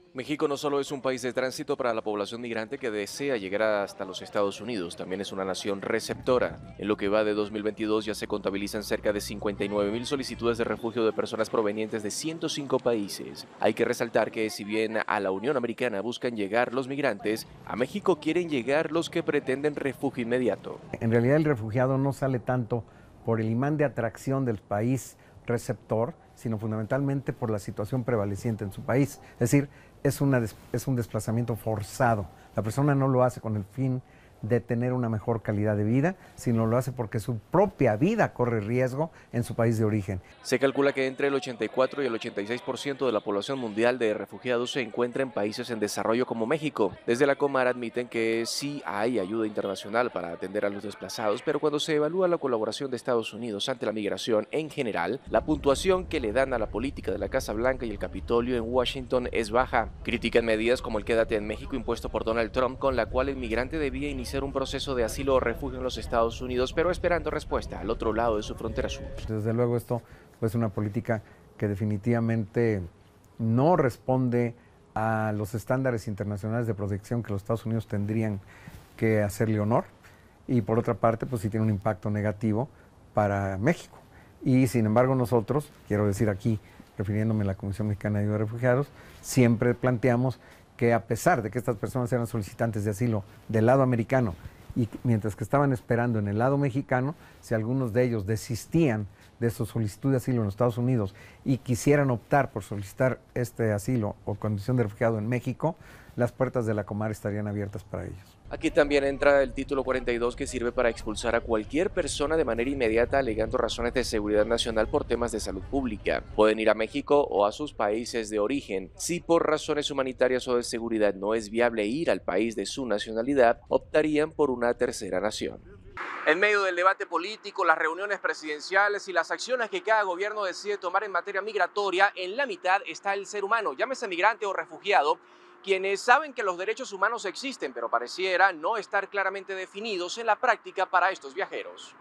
México no solo es un país de tránsito para la población migrante que desea llegar hasta los Estados Unidos, también es una nación receptora. En lo que va de 2022 ya se contabilizan cerca de 59.000 solicitudes de refugio de personas provenientes de 105 países. Hay que resaltar que si bien a la Unión Americana buscan llegar los migrantes, a México quieren llegar los que pretenden refugio inmediato. En realidad el refugiado no sale tanto por el imán de atracción del país receptor, sino fundamentalmente por la situación prevaleciente en su país. Es decir, es un desplazamiento forzado. La persona no lo hace con el fin de tener una mejor calidad de vida, sino lo hace porque su propia vida corre riesgo en su país de origen. Se calcula que entre el 84 y el 86% de la población mundial de refugiados se encuentra en países en desarrollo como México. Desde la Comar admiten que sí hay ayuda internacional para atender a los desplazados, pero cuando se evalúa la colaboración de Estados Unidos ante la migración en general, la puntuación que le dan a la política de la Casa Blanca y el Capitolio en Washington es baja. Critican medidas como el Quédate en México impuesto por Donald Trump, con la cual el migrante debía iniciar un proceso de asilo o refugio en los Estados Unidos, pero esperando respuesta al otro lado de su frontera sur. Desde luego esto es una política que definitivamente no responde a los estándares internacionales de protección que los Estados Unidos tendrían que hacerle honor, y por otra parte pues sí tiene un impacto negativo para México. Y sin embargo nosotros, quiero decir aquí, refiriéndome a la Comisión Mexicana de Ayuda a Refugiados, siempre planteamos que a pesar de que estas personas eran solicitantes de asilo del lado americano, y mientras que estaban esperando en el lado mexicano, si algunos de ellos desistían de su solicitud de asilo en los Estados Unidos y quisieran optar por solicitar este asilo o condición de refugiado en México, las puertas de la Comar estarían abiertas para ellos. Aquí también entra el título 42, que sirve para expulsar a cualquier persona de manera inmediata alegando razones de seguridad nacional por temas de salud pública. Pueden ir a México o a sus países de origen. Si por razones humanitarias o de seguridad no es viable ir al país de su nacionalidad, optarían por una tercera nación. En medio del debate político, las reuniones presidenciales y las acciones que cada gobierno decide tomar en materia migratoria, en la mitad está el ser humano, llámese migrante o refugiado, quienes saben que los derechos humanos existen, pero pareciera no estar claramente definidos en la práctica para estos viajeros.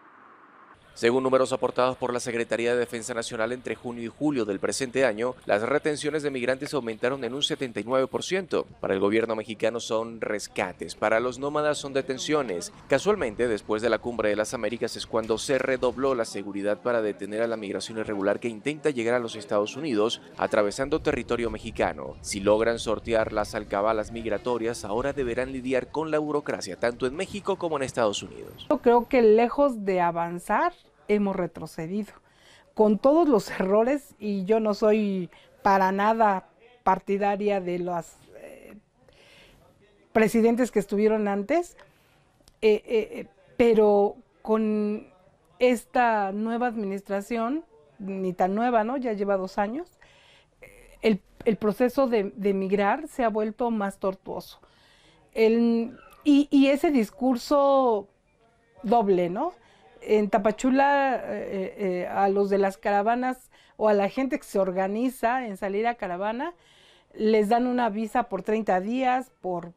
Según números aportados por la Secretaría de Defensa Nacional entre junio y julio del presente año, las retenciones de migrantes aumentaron en un 79%. Para el gobierno mexicano son rescates, para los nómadas son detenciones. Casualmente, después de la Cumbre de las Américas es cuando se redobló la seguridad para detener a la migración irregular que intenta llegar a los Estados Unidos atravesando territorio mexicano. Si logran sortear las alcabalas migratorias, ahora deberán lidiar con la burocracia tanto en México como en Estados Unidos. Yo creo que lejos de avanzar, hemos retrocedido con todos los errores, y yo no soy para nada partidaria de los presidentes que estuvieron antes, pero con esta nueva administración, ni tan nueva, ¿no? Ya lleva 2 años, el proceso de migrar se ha vuelto más tortuoso. Y ese discurso doble, ¿no? En Tapachula, a los de las caravanas o a la gente que se organiza en salir a caravana, les dan una visa por 30 días, por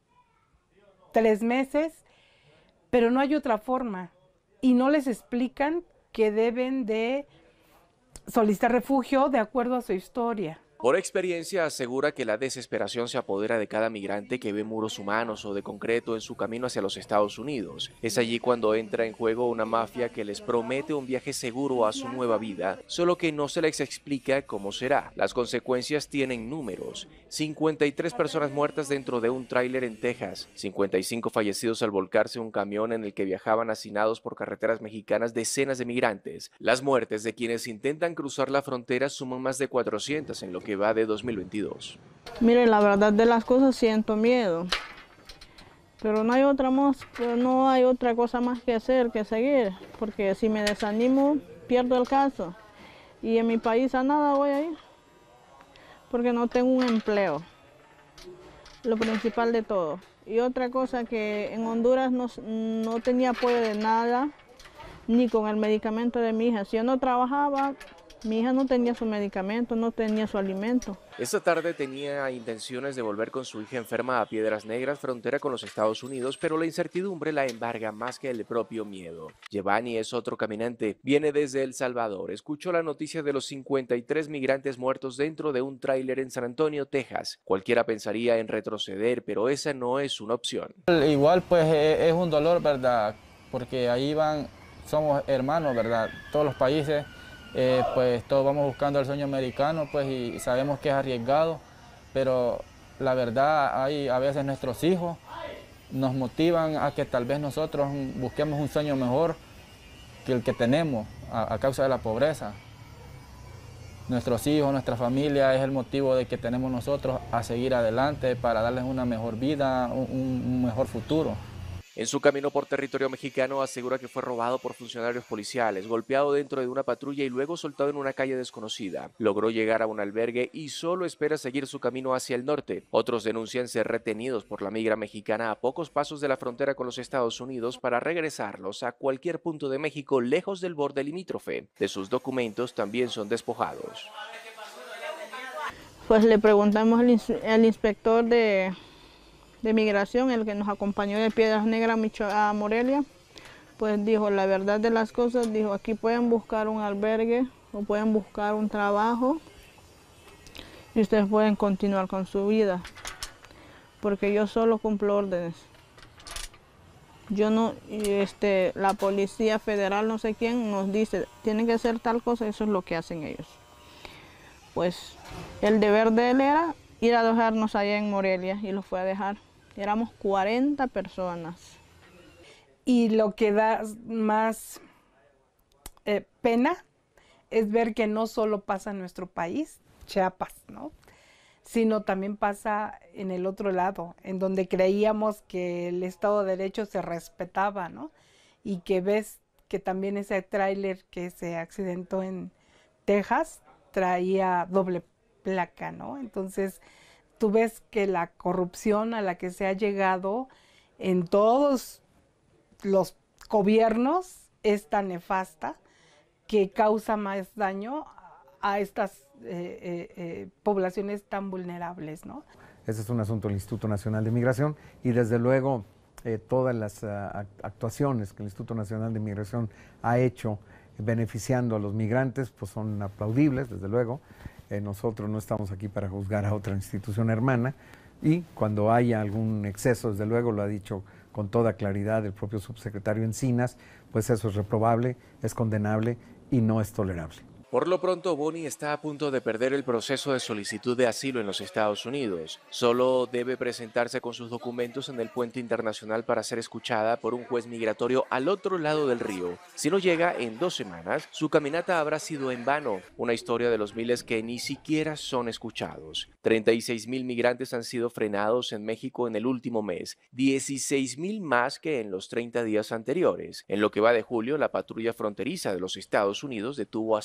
3 meses, pero no hay otra forma. Y no les explican que deben de solicitar refugio de acuerdo a su historia. Por experiencia asegura que la desesperación se apodera de cada migrante que ve muros humanos o de concreto en su camino hacia los Estados Unidos. Es allí cuando entra en juego una mafia que les promete un viaje seguro a su nueva vida, solo que no se les explica cómo será. Las consecuencias tienen números: 53 personas muertas dentro de un tráiler en Texas, 55 fallecidos al volcarse un camión en el que viajaban hacinados por carreteras mexicanas decenas de migrantes. Las muertes de quienes intentan cruzar la frontera suman más de 400 en lo que va de 2022. Miren, la verdad de las cosas siento miedo, pero no hay otra cosa más que hacer que seguir, porque si me desanimo pierdo el caso, y en mi país a nada voy a ir, porque no tengo un empleo, lo principal de todo. Y otra cosa, que en Honduras no tenía apoyo de nada, ni con el medicamento de mi hija. Si yo no trabajaba, Mi hija no tenía su medicamento, no tenía su alimento. Esta tarde tenía intenciones de volver con su hija enferma a Piedras Negras, frontera con los Estados Unidos, pero la incertidumbre la embarga más que el propio miedo. Giovanni es otro caminante, viene desde El Salvador. Escuchó la noticia de los 53 migrantes muertos dentro de un tráiler en San Antonio, Texas. Cualquiera pensaría en retroceder, pero esa no es una opción. Igual pues es un dolor, ¿verdad? Porque ahí somos hermanos, ¿verdad? Todos los países. Pues todos vamos buscando el sueño americano, pues, y sabemos que es arriesgado, pero la verdad a veces nuestros hijos nos motivan a que tal vez nosotros busquemos un sueño mejor que el que tenemos a causa de la pobreza. Nuestros hijos, nuestra familia es el motivo de que tenemos nosotros a seguir adelante para darles una mejor vida, un mejor futuro. En su camino por territorio mexicano asegura que fue robado por funcionarios policiales, golpeado dentro de una patrulla y luego soltado en una calle desconocida. Logró llegar a un albergue y solo espera seguir su camino hacia el norte. Otros denuncian ser retenidos por la migra mexicana a pocos pasos de la frontera con los Estados Unidos para regresarlos a cualquier punto de México lejos del borde limítrofe. De sus documentos también son despojados. Pues le preguntamos al inspector de migración, el que nos acompañó de Piedras Negras a Morelia, pues dijo la verdad de las cosas, dijo aquí pueden buscar un albergue o pueden buscar un trabajo y ustedes pueden continuar con su vida, porque yo solo cumplo órdenes. Yo no, la policía federal, no sé quién, nos dice, tienen que hacer tal cosa, eso es lo que hacen ellos. Pues el deber de él era ir a dejarnos allá en Morelia y lo fue a dejar. Éramos 40 personas. Y lo que da más pena es ver que no solo pasa en nuestro país, Chiapas, ¿no? Sino también pasa en el otro lado, en donde creíamos que el Estado de Derecho se respetaba, ¿no? Y que ves que también ese tráiler que se accidentó en Texas traía doble placa, ¿no? Entonces tú ves que la corrupción a la que se ha llegado en todos los gobiernos es tan nefasta que causa más daño a estas poblaciones tan vulnerables, ¿no? Ese es un asunto del Instituto Nacional de Migración y desde luego todas las actuaciones que el Instituto Nacional de Migración ha hecho beneficiando a los migrantes pues son aplaudibles, desde luego. Nosotros no estamos aquí para juzgar a otra institución hermana y cuando haya algún exceso, desde luego lo ha dicho con toda claridad el propio subsecretario Encinas, pues eso es reprobable, es condenable y no es tolerable. Por lo pronto, Bonnie está a punto de perder el proceso de solicitud de asilo en los Estados Unidos. Solo debe presentarse con sus documentos en el puente internacional para ser escuchada por un juez migratorio al otro lado del río. Si no llega en 2 semanas, su caminata habrá sido en vano. Una historia de los miles que ni siquiera son escuchados. 36,000 migrantes han sido frenados en México en el último mes, 16,000 más que en los 30 días anteriores. En lo que va de julio, la patrulla fronteriza de los Estados Unidos detuvo a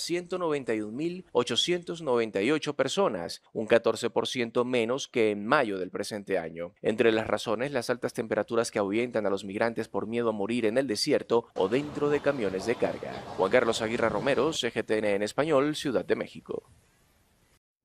191,898 personas, un 14% menos que en mayo del presente año. Entre las razones, las altas temperaturas que ahuyentan a los migrantes por miedo a morir en el desierto o dentro de camiones de carga. Juan Carlos Aguirre Romero, CGTN en español, Ciudad de México.